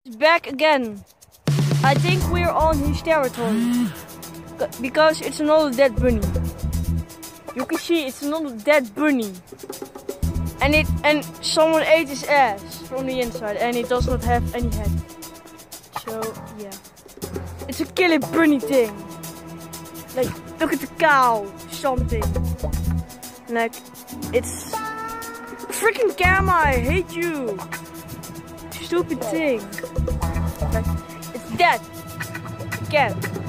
He's back again. I think we're on his territory. Because it's another dead bunny. You can see it's another dead bunny. And someone ate his ass from the inside and it does not have any head. So yeah. It's a killer bunny thing. Like look at the cow, something. Like it's freaking camera, I hate you. Stupid thing. Like, it's dead. Again.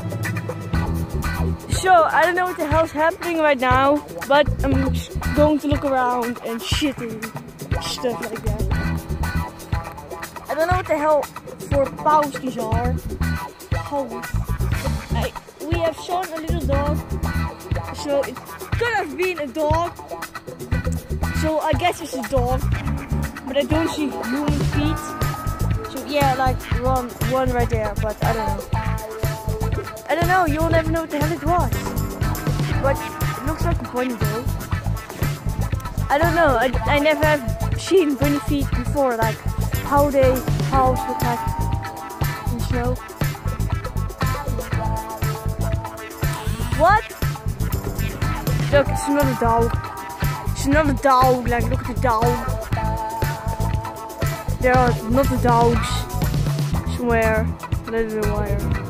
So I don't know what the hell's happening right now, but I'm just going to look around and shitting stuff like that. I don't know what the hell for paws these are. We have shown a little dog, so it could have been a dog. So I guess it's a dog, but I don't see human feet. So yeah, like one right there, but I don't know. I don't know, you'll never know what the hell it was. But it looks like a bunny though. I don't know, I never have seen bunny feet before, like how they paws look like in snow. What? Look, it's another dog. It's another dog, like look at the dog. There are another dogs somewhere under the wire.